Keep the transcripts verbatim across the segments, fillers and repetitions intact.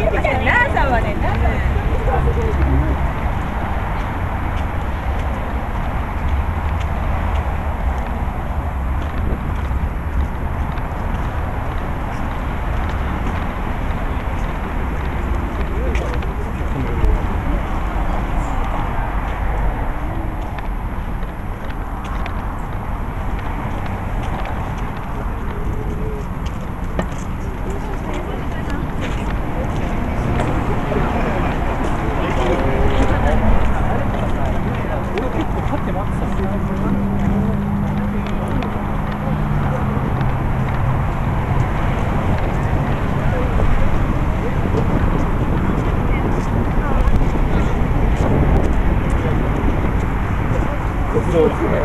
ナーさんはね、ナーさんそうですね。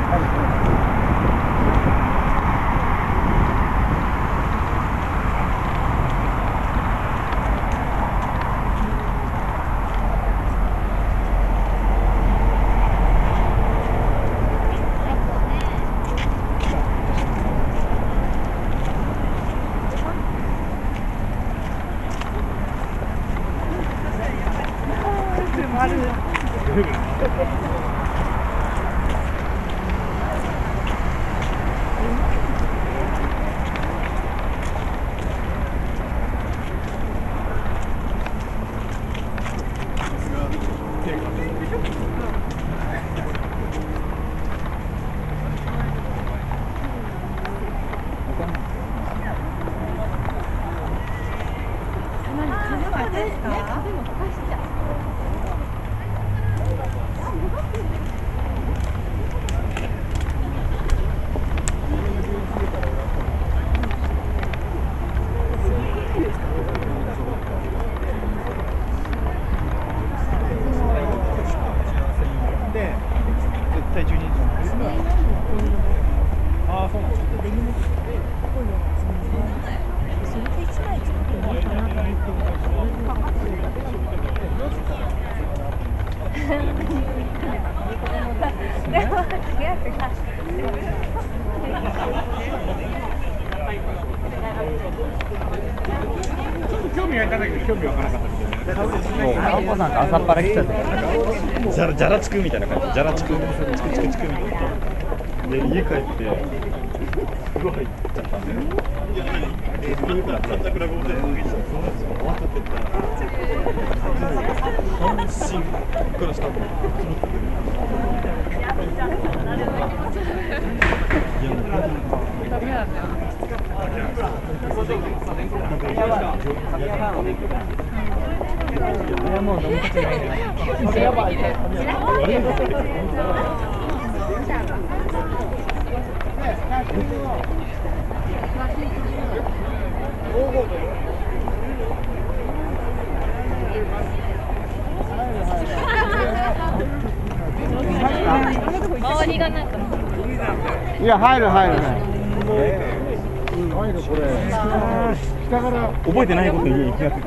興味がいただけど興味わからなかったみたいな。 もうあんこさんが朝っぱら来ちゃってじゃらじゃらつくみたいな感じ。じゃらつくチクチクチクみたいな。で家帰って風呂入っちゃったんで。えピンクだったんだから午前終わっちゃってたら。半身からしたの。いやもうダメなんだよ。 もう飲み口ないね。やばい。 周りがなんか。 いや入る入る入る。入るこれ。下から覚えてないことに気がついた。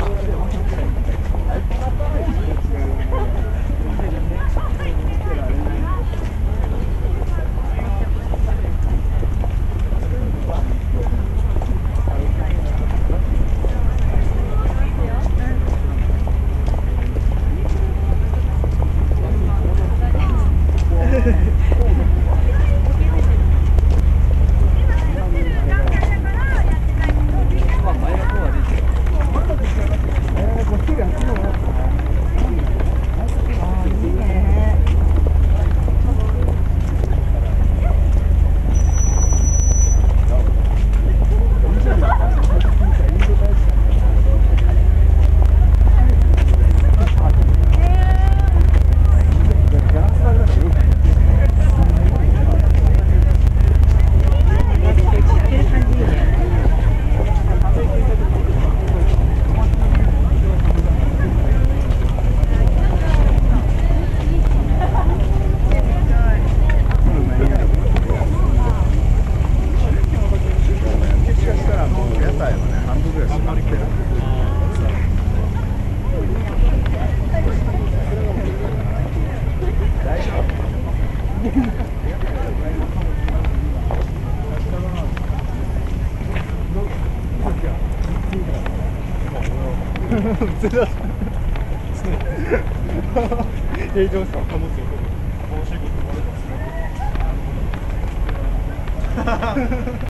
平常さ、貨物を楽しいこともある。